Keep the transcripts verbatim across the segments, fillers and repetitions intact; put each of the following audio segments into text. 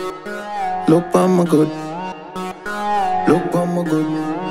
Look on my good. Look on my good.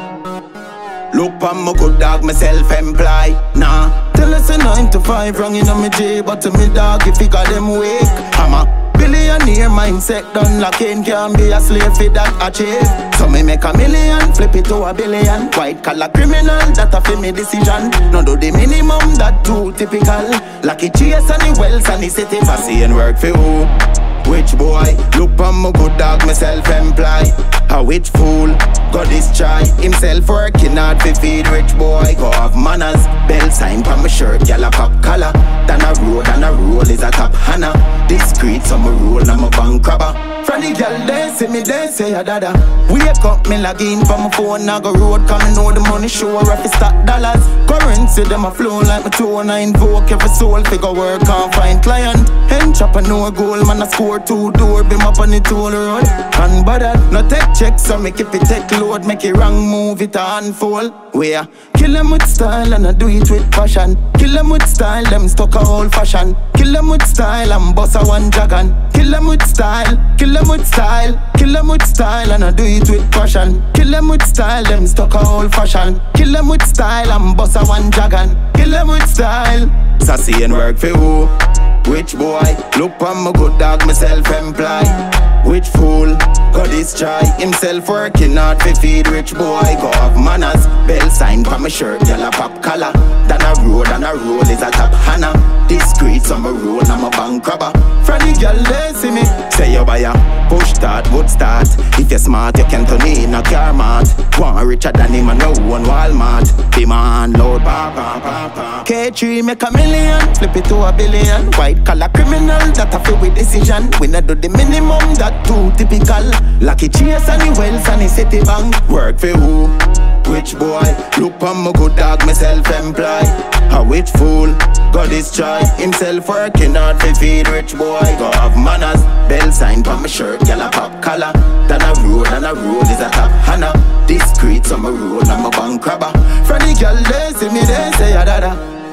Look on my good dog, me self-employed. Nah. Tell us a nine to five wrong in my J, but to me dog if you got them wake. I'm a billionaire mindset done locking, can't be a slave for that achieve. So me make a million, flip it to a billion. White collar criminal, that a fi me decision. No do the minimum, that too typical. Lucky chase and the wells and the city. Fussy and work for who? Which boy? Look on my good dog, me self-employed. A which fool? God is try. Himself working hard fi feed rich boy. Go have manners. Bell sign pa my shirt, gyal a pop collar. Then a road and a roll is a top Hannah. Discreet, so me roll and my bank crabber. From the girl they see me, they say a dada. Wake up, me log in from my phone, I go road. Come know the money show, if it's stock dollars. Currency, them a flow like my two and I invoke every soul. Figure work, can't find client. Hen chop a no goal, man I score two door. Be up on the toll road. Unbothered, no take checks, so make it take load. Make it wrong move, it unfold. Where? Kill them with style and I do it with passion. Kill them with style, them stuck a old fashion. Kill them with style and boss a one dragon. Kill them with style, kill them with style. Kill them with style and I do it with passion. Kill them with style, them stuck a old fashion. Kill them with style and boss a one dragon. Kill them with style. Sassy and work for who? Which boy? Look on my good dog, me self-employed. Which fool? God is try. Himself working hard fi feed rich boy. Go have manners. Bell sign pa my shirt, gyal a pop collar. Then a road and a roll is a top Hannah. Discreet, so me roll and my bank crabber. From the girl they see me, say you buy a push start, good start. If you're smart, you can turn in a car mart. One richer than him and no one Walmart. Be man load, pa pa pa pa. K three make a million, flip it to a billion. White collar criminal, that a feel with decision. We not do the minimum, that too typical. Lucky chase and the wells and the city bank. Work for who? Which boy? Look on my good dog, me self-employed. A which fool? God is try. Himself working hard fi feed rich boy. Go have manners. Bell sign pa my shirt, gyal a pop collar. Then a road and a road is a top Hannah. Discreet, so me roll and my bank crabber. From the girl they see me, they say a dada.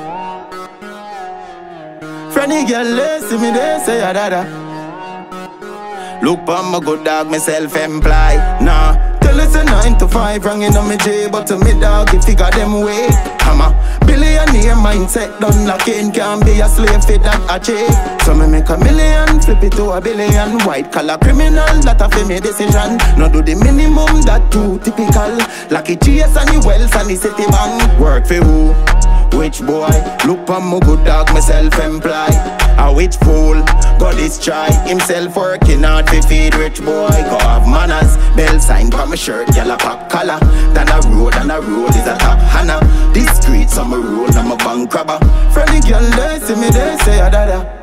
From the girl they see me, they say a dada. Look on my good dog, me self-employed. Nah. Tell us a nine to five wrong in my J, but to me dog if you got them way. I'm a billionaire mindset done locking, can't be a slave for that achieve. So me make a million, flip it to a billion. White collar criminal, that a fi me decision. No do the minimum, that too typical. Lucky chase and the wells and the city bank. Work for who? Which boy? Look on my good dog, me self-employed. A which fool? God is try. Himself working hard fi feed rich boy. Go have manners. Bell sign pa my shirt, gyal a pop collar. Then a road and a roll is a top Hannah. Discreet, so me roll and my bank crabber. From the girl they see me, they say a dada.